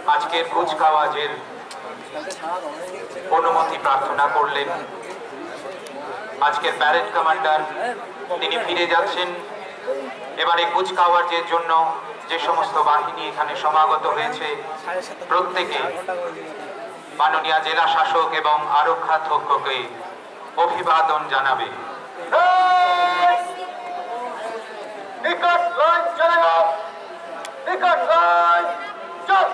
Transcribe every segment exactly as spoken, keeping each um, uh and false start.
আজকের কুচকাওয়াজের অনুমতি প্রার্থনা করলেন। আজকের প্যারেড কমান্ডার তিনি ফিরে যাচ্ছেন। এবারে কুচকাওয়াজের জন্য যে সমস্ত বাহিনী এখানে সমাগত হয়েছে প্রত্যেকে মাননীয় জেলা শাসক এবং আরক্ষাধ্যক্ষকে অভিবাদন জানাবে। নিকট লাইন চলেগা, নিকট লাইন চল।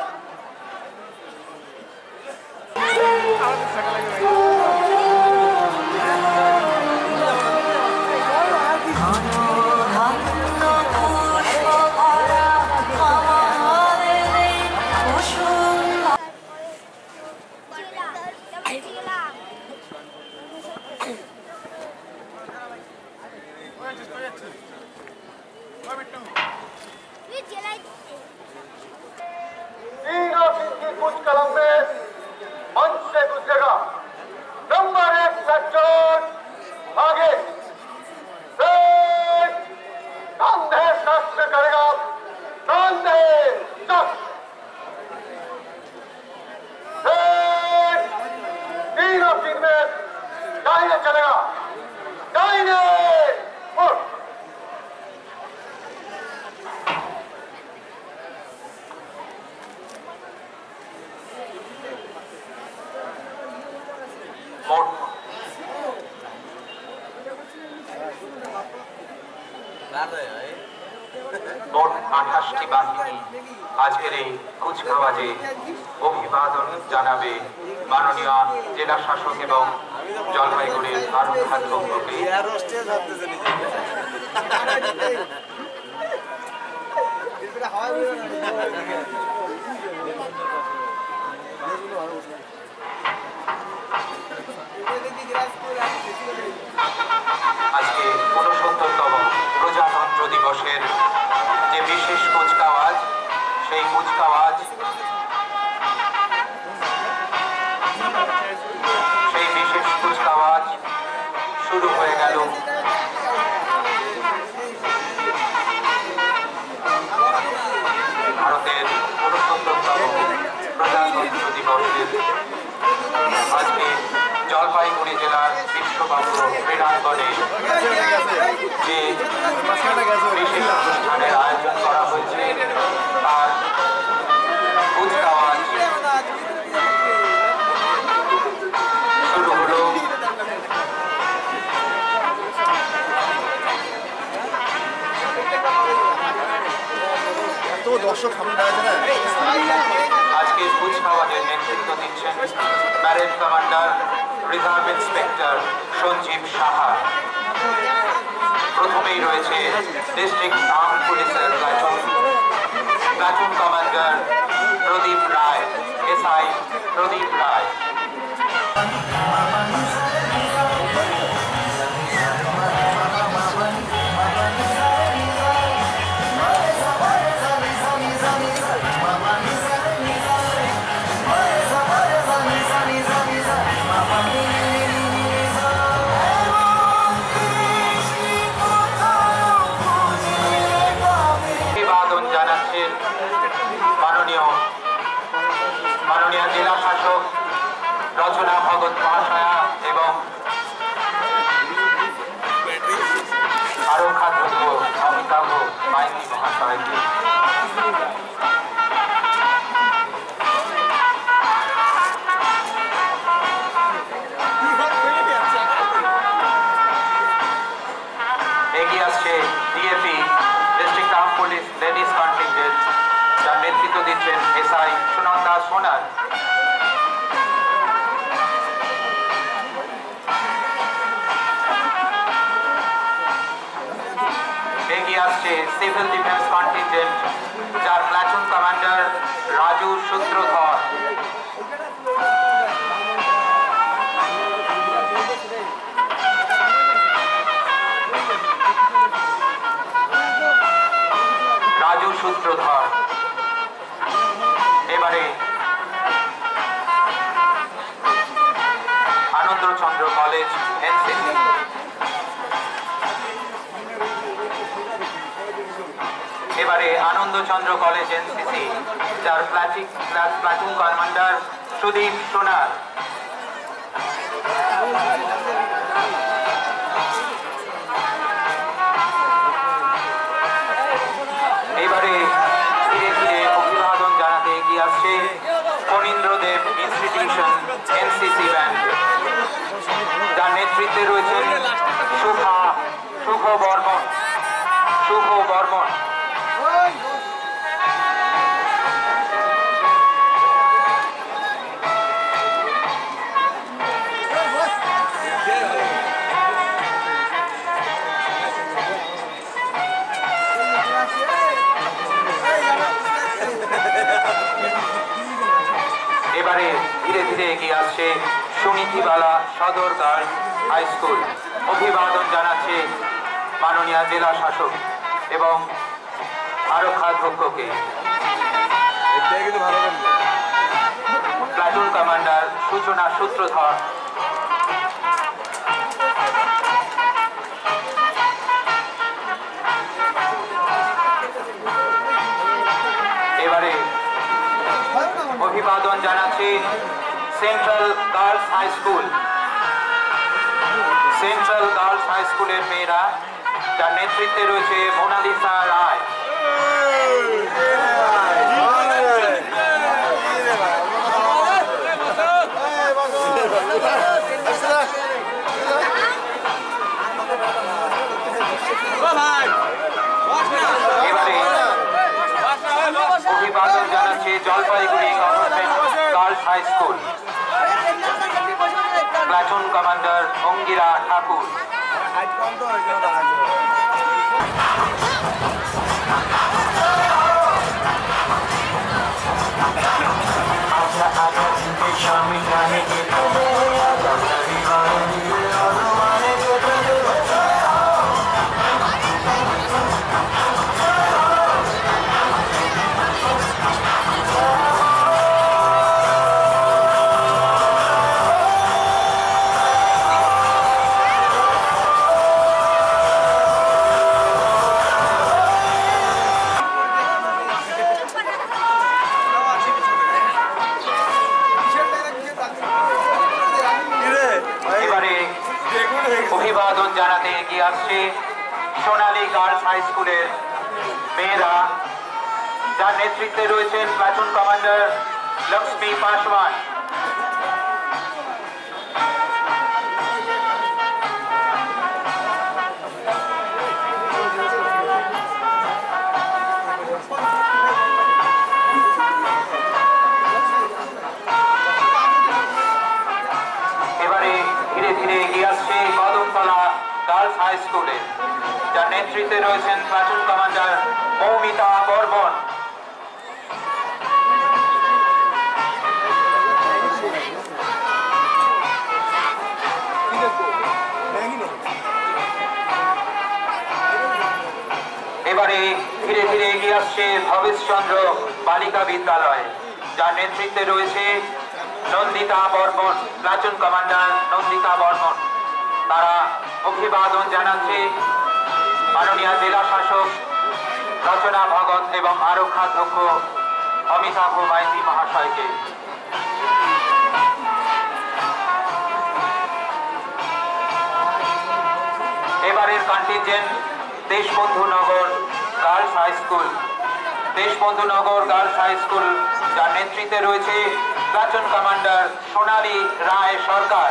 कुछ कलम में मंच से गुजरेगा। नंबर एक सेक्शन आगे कंधे शस्त्र करेगा, कंधे तीनों तीन में दाहिने चलेगा, दाहिने उठ। মোট আঠাশটি বাহিনী আজকের এই কুচকাওয়াজে অভিবাদন জানাবে মাননীয় জেলা শাসক এবং জলপাইগুড়ির আরক্ষাধ্যক্ষকে। আজকে ঊনসত্তরতম প্রজাতন্ত্র দিবসের যে বিশেষ কুচকাওয়াজ, সেই কুচকাওয়াজ সেই বিশেষ কুচকাওয়াজ শুরু হয়ে গেল। ভারতের ঊনসত্তরতম প্রজাতন্ত্র দিবসের আজকে জলপাইগুড়ি জেলার বিশ্ববাবু ক্রীড়াঙ্গনে যে বিশেষ অনুষ্ঠানের আয়োজন করা হয়েছে তার কুচকাওয়াজ শুরু হল। আজকে কুচকাওয়াজের নেতৃত্ব দিচ্ছেন parade commander reserve inspector Sanjib Saha. প্রথমেই রয়েছে ডিস্ট্রিক্ট আর্ম পুলিশের platoon platoon commander Pradip Roy, SI Pradip Roy. মাননীয় মাননীয় জেলা শাসক রচনা ভগত মহাশয়া এবং আরক্ষাধ্যক্ষ অমিতাভ মাইতি মহাশয়কে। এগিয়ে আসছে DAP district arm police ladies contingent, যার নেতৃত্ব দিচ্ছেন এসআই সুনন্দা সোনার। এগিয়ে আসছে সিভিল ডিফেন্স কন্টিনজেন্ট, যার প্লাটুন কমান্ডার রাজু সূত্রধর। রাজু সূত্রধর এবারে আনন্দচন্দ্র কলেজ এনসিসি। এবারে আনন্দচন্দ্র কলেজ এনসিসি যার প্লাটুন কমান্ডার সুদীপ সোনার। এবারে ধীরে ধীরে অভিবাদন জানাতে এগিয়ে আসছে ফণীন্দ্রদেব ইনস্টিটিউশন এনসিসি ব্যান্ড, যার নেতৃত্বে রয়েছেন শুভা শুভ বর্মন শুভ বর্মন এবারে ধীরে ধীরে এগিয়ে আসছে সুনীতিবালা সদর গার্লস হাই স্কুল। অভিবাদন জানাচ্ছে মাননীয় জেলা শাসক এবং আরক্ষাধ্যক্ষকে। প্লাটুন কমান্ডার সূচনা সূত্রধর। এবারে অভিবাদন জানাচ্ছে central girls high school central girls high স্কুলের মেয়েরা, যার নেতৃত্বে রয়েছে মোনালিসা রায়। এবারে অভিবাদন জানাচ্ছে Jalpaiguri government girls high school, platoon commander Angira Thakur. অভিবাদন জানাতে এগিয়ে আসছে সোনালী গার্লস হাই স্কুলের মেয়েরা, যার নেতৃত্বে রয়েছেন প্লাটুন কমান্ডার লক্ষ্মী পাসওয়ান। এবারে ধীরে ধীরে এগিয়ে আসছে কদমতলা গার্লস হাই স্কুলে, যার নেতৃত্বে রয়েছেন প্লাটুন কমান্ডার মৌমিতা বর্মন। এবারে ধীরে ধীরে এগিয়ে আসছে ভবেশচন্দ্র বালিকা বিদ্যালয়, যার নেতৃত্বে রয়েছে নন্দিতা বর্মন, প্লাটুন কমান্ডার নন্দিতা বর্মন। তারা অভিবাদন জানাচ্ছে মাননীয় জেলা শাসক রচনা ভগত এবং আরক্ষাধ্যক্ষ অমিতাভ মাইতি মহাশয়কে। এবারের contingent Deshbandhu Nagar girls high school Deshbandhu Nagar girls high school, যার নেতৃত্বে রয়েছে প্লাটুন কমান্ডার সোনালী রায় সরকার।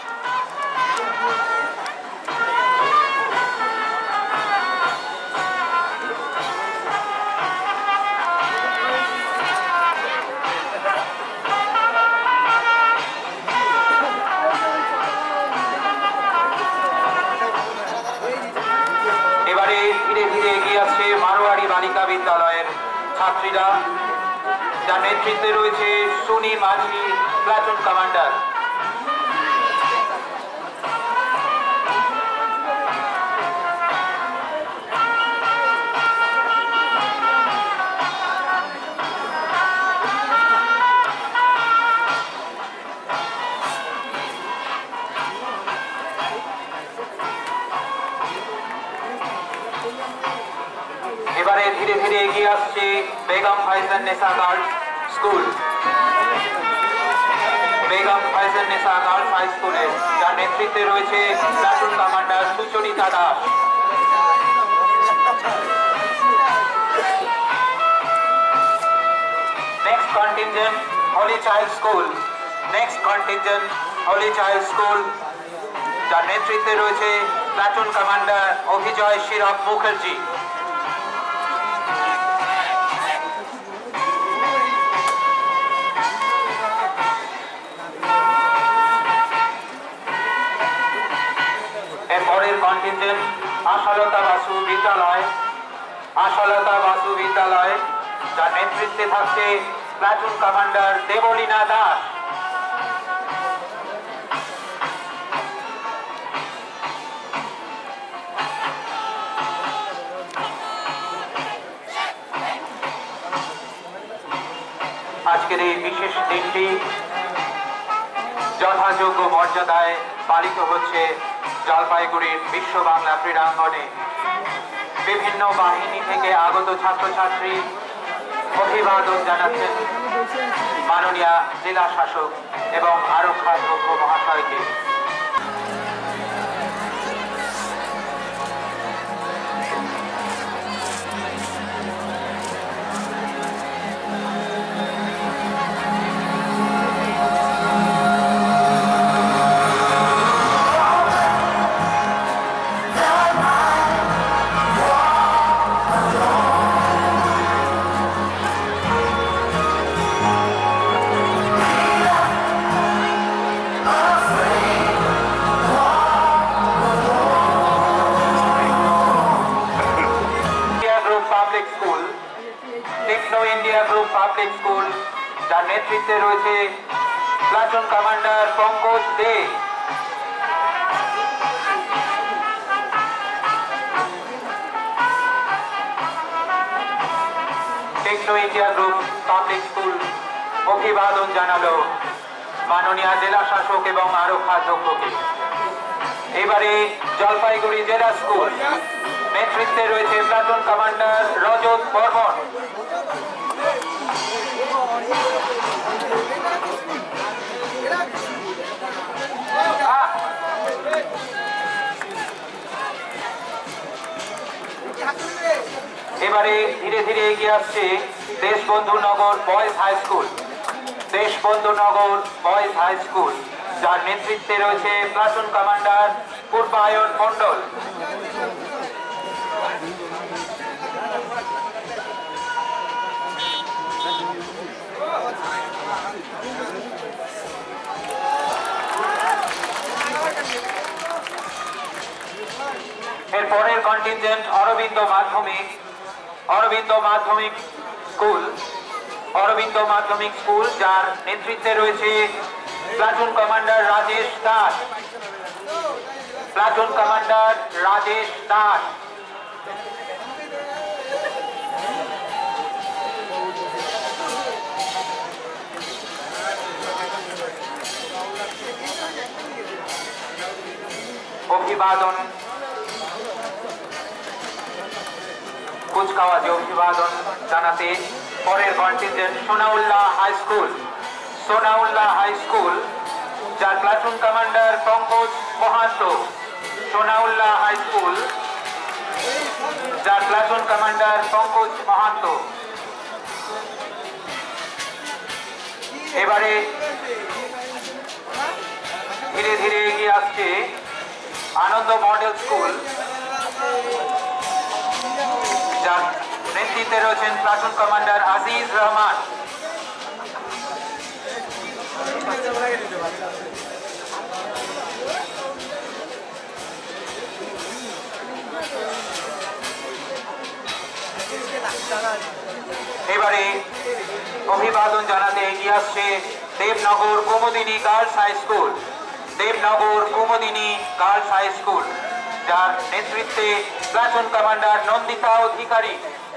এবারে ধীরে ধীরে এগিয়ে আসছে মারোয়ারি বালিকা বিদ্যালয়ের ছাত্রীরা, যার নেতৃত্বে রয়েছে সুনি মাঝি, প্লাটুন কমান্ডার। এবারে ধীরে ধীরে এগিয়ে আসছে Begum Faizan Nesa girls school Begum Faizan Nesa girls high স্কুলের, যার নেতৃত্বে রয়েছে platoon commander Sucharita Das. Next contingent holy child school next contingent holy child school যার নেতৃত্বে রয়েছে প্লাটুন কমান্ডার অভিজয় শিরক মুখার্জি। এরপরের কন্টিনজেন্ট আশালতা বাসু বিদ্যালয় আশালতা বাসু বিদ্যালয় যার নেতৃত্বে থাকছে প্লাটুন কমান্ডার দেবলীনা দাস। আজকের এই বিশেষ দিনটি যথাযোগ্য মর্যাদায় পালিত হচ্ছে জলপাইগুড়ির বিশ্ব বাংলা ক্রীড়াঙ্গনে। বিভিন্ন বাহিনী থেকে আগত ছাত্রছাত্রী অভিবাদন জানাচ্ছেন মাননীয় জেলা শাসক এবং আরক্ষাধ্যক্ষ মহাশয়কে। পাবলিক স্কুল যার নেতৃত্বে রয়েছে platoon commander Pankaj Dey. Techno India group public school অভিবাদন জানালো মাননীয় জেলা শাসক এবং আরক্ষাধ্যক্ষকে। এবারে জলপাইগুড়ি জেলা স্কুল নেতৃত্বে রয়েছে প্লাটুন কমান্ডার রজত বর্মন। এবারে ধীরে ধীরে এগিয়ে আসছে Deshbandhu Nagar boys high school Deshbandhu Nagar boys high school যার নেতৃত্বে রয়েছে প্লাটুন কমান্ডার পূর্বায়ন মণ্ডল। এরপরের কন্টিনজেন্ট অরবিন্দ মাধ্যমিক অরবিন্দ মাধ্যমিক স্কুল অরবিন্দ মাধ্যমিক স্কুল যার নেতৃত্বে রয়েছে platoon commander Rajesh Das platoon commander Rajesh Das. অভিবাদন কুচকাওয়াজে অভিবাদন জানাতে পরের contingent Sonaullah high school Sonaullah high school যার platoon commander Pankaj Mahanta Sonaullah high school যার প্লাটুন কমান্ডার পঙ্কজ মহান্ত। এবারে ধীরে ধীরে এগিয়ে আসছে আনন্দ মডেল স্কুল যার নেতৃত্বে রয়েছেন প্লাটুন কমান্ডার আজিজ রহমান। এবারে অভিবাদন জানাতে এগিয়ে আসছে Debnagar Kumudini girls high school Debnagar Kumudini girls high school যার নেতৃত্বে platoon commander Nandita Adhikari.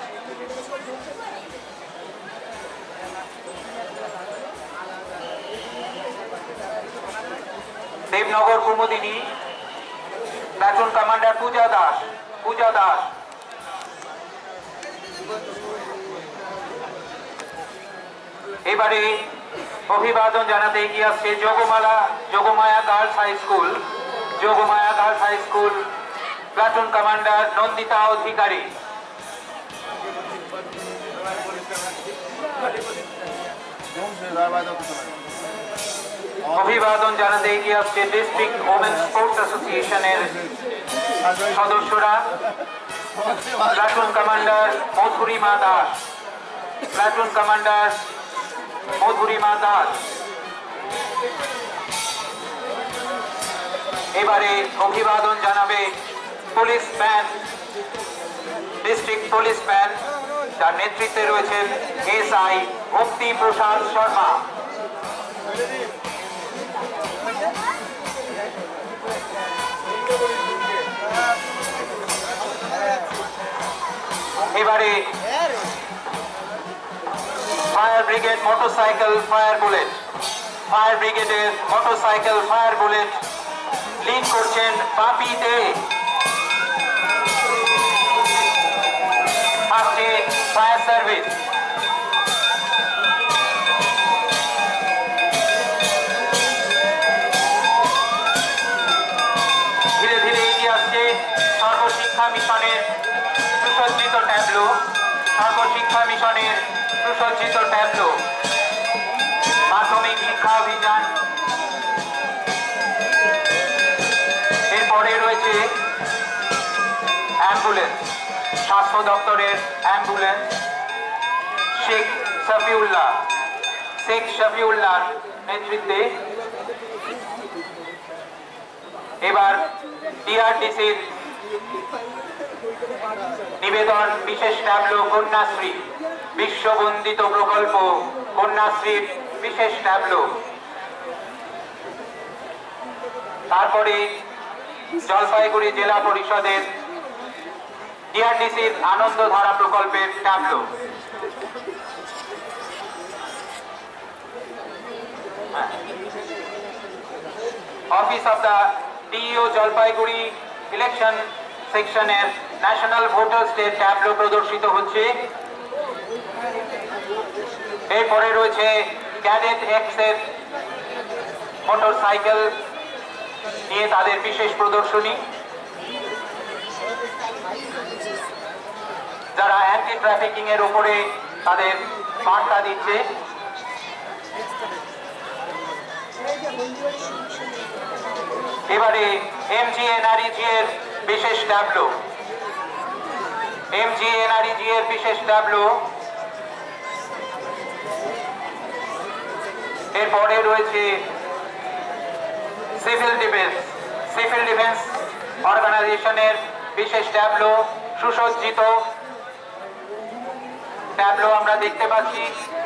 Debnagar Kumudini platoon commander Puja Das Puja Das. এবারে অভিবাদন জানাতে এগিয়ে আসছে Jogmala Jogmaya girls high school Jogmaya girls high school platoon commander Nandita Adhikari. অভিবাদন জানাতে এগিয়ে আসছে ডিস্ট্রিক্ট ওমেন স্পোর্টস অ্যাসোসিয়েশনের সদস্যরা platoon commander Madhurima Das platoon commander Madhurima Das. এবারে অভিবাদন জানাবে police band district police band যার নেতৃত্বে রয়েছেন এস আই ভক্তি প্রসাদ শর্মা। এবারে fire brigade motorcycle fire bullet fire ব্রিগেডের মোটরসাইকেল ফায়ার বুলেট লিড করছেন বাপি দে। আসছে ফায়ার সার্ভিস। ধীরে ধীরে এগিয়ে আসছে সর্বশিক্ষা মিশনের সুসজ্জিত ট্যাবলো সর্বশিক্ষা মিশনের সুসজ্জিত ট্যাবলো মাধ্যমিক শিক্ষা অভিযান। এরপরে রয়েছে অ্যাম্বুলেন্স স্বাস্থ্য দপ্তরের অ্যাম্বুলেন্স শেখ শফিউল্লাহ শেখ শফিউল্লাহর নেতৃত্বে। এবার ডিআরডিসির নিবেদন বিশেষ ট্যাবলো কন্যাশ্রী বিশ্ববন্দিত প্রকল্প কন্যাশ্রীর বিশেষ ট্যাবলো। তারপরে জলপাইগুড়ি জেলা পরিষদের ডিআরডিসির আনন্দধারা প্রকল্পের tableau. Office of the DEO Jalpaiguri election সেকশনের ন্যাশনাল ভোটার্স ডে ট্যাবলো প্রদর্শিত হচ্ছে। এরপরে রয়েছে ক্যাডেট এক্স এর মোটরসাইকেল নিয়ে তাদের বিশেষ প্রদর্শনী যারা অ্যান্টি ট্রাফিকিং এর উপরে তাদের বার্তা দিচ্ছে। এবারে এমজিএনআরইজি এর বিশেষ ট্যাবলো এমজিএনআরইজি এর বিশেষ ট্যাবলো। এরপরে রয়েছে সিভিল ডিফেন্স সিভিল ডিফেন্স অর্গানাইজেশনের বিশেষ ট্যাবলো সুসজ্জিত ট্যাবলো আমরা দেখতে পাচ্ছি।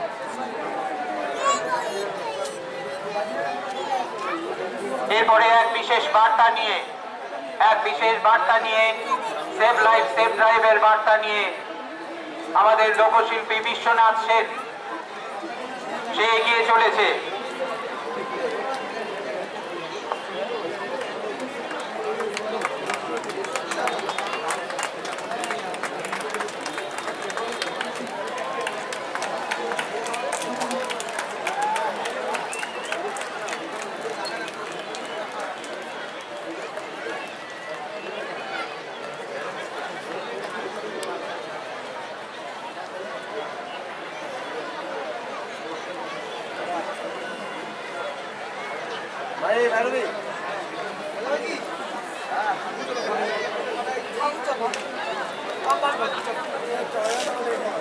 এরপরে এক বিশেষ বার্তা নিয়ে এক বিশেষ বার্তা নিয়ে সেভ লাইফ সেভ ড্রাইভের বার্তা নিয়ে আমাদের লোকশিল্পী বিশ্বনাথ সেন সে এগিয়ে চলেছে। Hey,